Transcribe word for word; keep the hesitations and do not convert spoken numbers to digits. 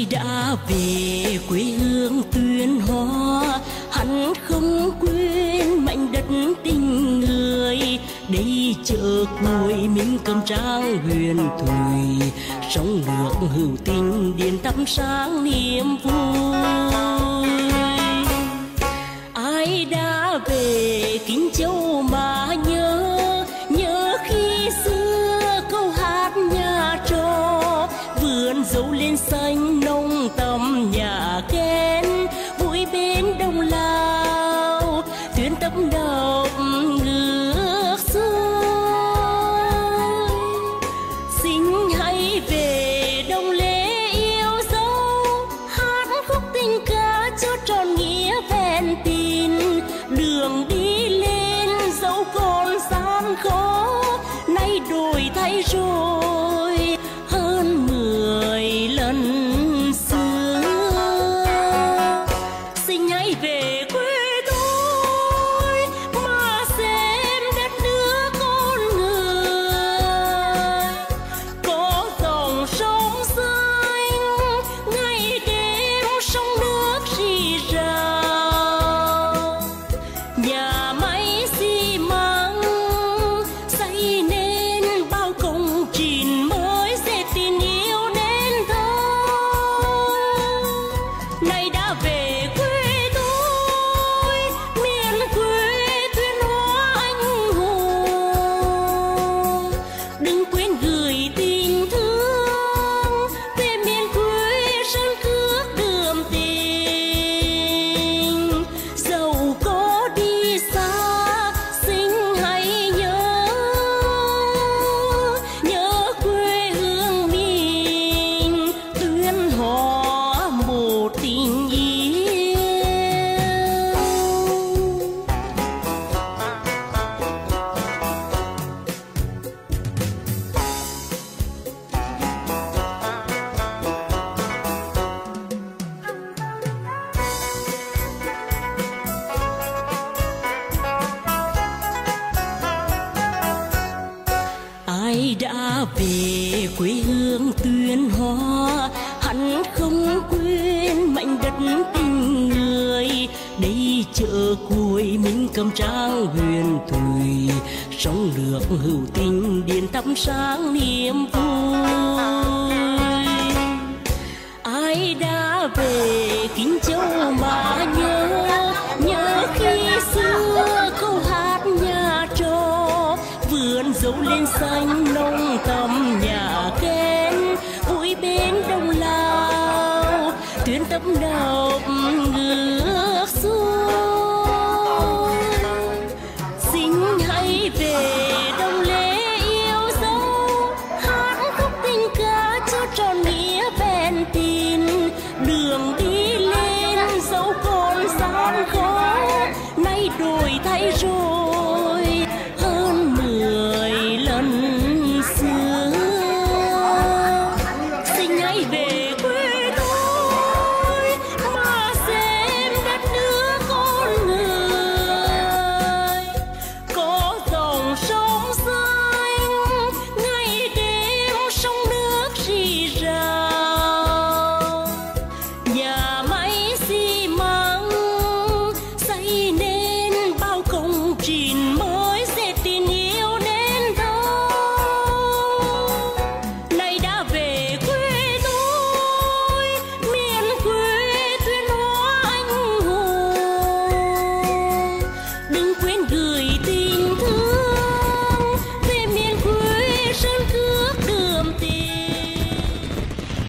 đã về quê hương Tuyên Hóa, hắn không quên mảnh đất tình người. Đây chợ cuối Minh Cẩm Trang huyền thủy, sông nước hữu tình điện thắp sáng niềm vui. Ai đã về Kinh Châu mà nhớ, nhớ khi xưa câu hát nhà trò, vườn dâu lên xanh nông tầm nhà kén, vui bên đồng lao tuyến tấp nập ngược xuôi. Xin hãy về Đồng Lễ yêu dấu, hát khúc tình ca cho tròn nghĩa vẹn tin. Đường đi lên dẫu còn gian khó, nay đổi thay rồi hơn mười lần xưa. Xin hãy về quê tôi mà xem đất nước con người, có dòng sông xanh ngày đêm sông nước rì rào. Nhà máy xi măng xây nên bao công trình mới sẽ tình yêu đến thôi. Nay đã về quê tôi, miền quê Tuyên Hóa anh hùng. Đừng quên gửi tình thương về miền quê sơn cước đường tình. Dẫu có đi xa xin hãy nhớ, nhớ quê hương mình Tuyên Hóa một tình yêu. Ai đã về quê hương Tuyên Hóa, hắn không quên mảnh đất tình người. Đây chợ cuối Minh Cẩm Trang huyền thủy, sông nước hữu tình điện thắp sáng niềm vui. Ai đã về Kinh Châu mà nhớ, nhớ khi xưa câu hát nhà trò, vườn dâu lên xanh nông tầm nhà kén, vui bên đồng lao tuyến tấp nập ngược xuôi. Xin hãy về Đồng Lễ yêu dấu, hát khúc tình ca cho tròn nghĩa vẹn tin. Đường đi lên dẫu còn gian khó, nay đổi thay rồi